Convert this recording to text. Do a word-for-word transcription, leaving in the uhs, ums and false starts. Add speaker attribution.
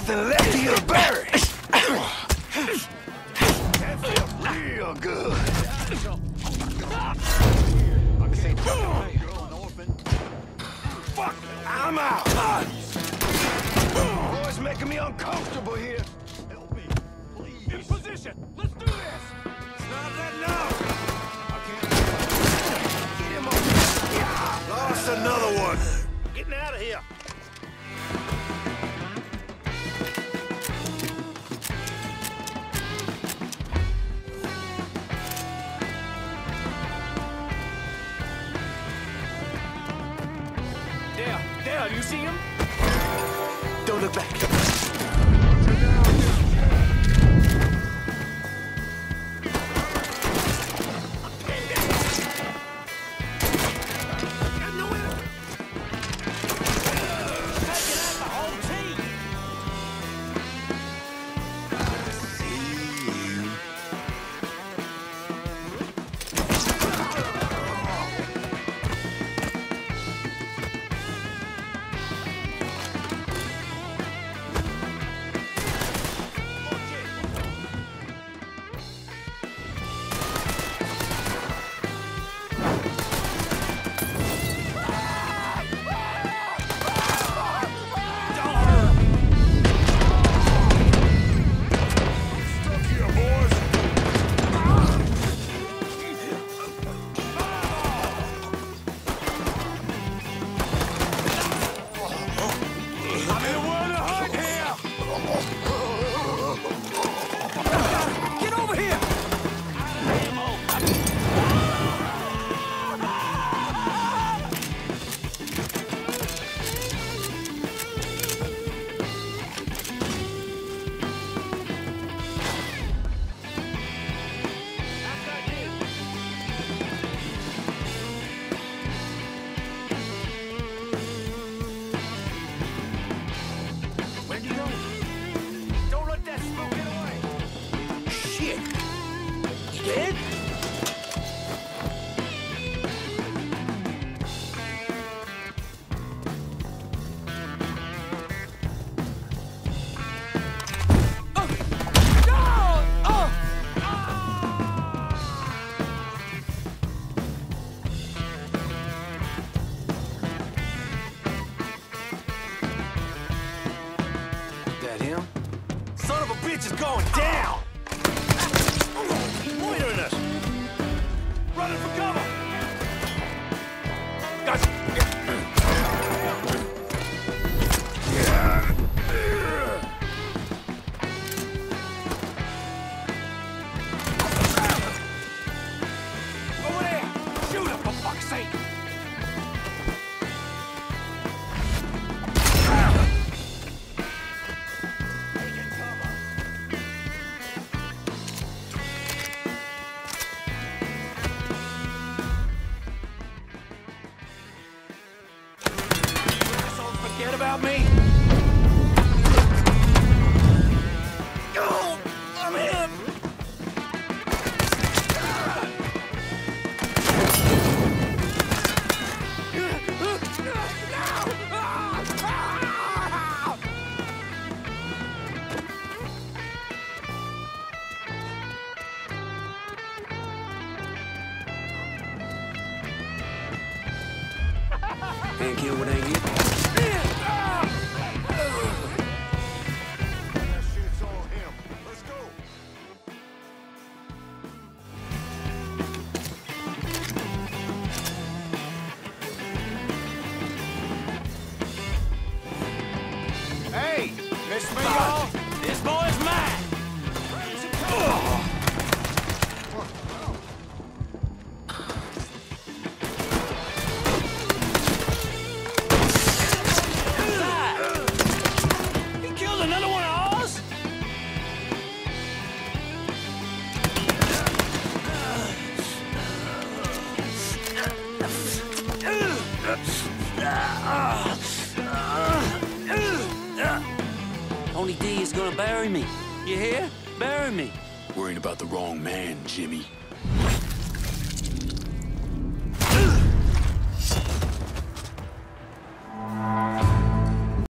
Speaker 1: nothing left of you to bury. That felt real good. Fuck, I'm out. Boy's making me uncomfortable here. Help me, please. In position. Let's do this. It's not letting up. I can't. Get him on. Yeah. Lost another one. Getting out of here. There, there, you see him? Don't look back. Bitch is going down! Loitering us! Running for cover! Gotcha! Over there! Shoot him, for fuck's sake! Forget about me? Oh, I'm in! Can't kill what ain't here. Miss me, y'all? This boy's mine! He killed another one of ours? Only D is gonna bury me. You hear? Bury me.
Speaker 2: Worrying about the wrong man, Jimmy.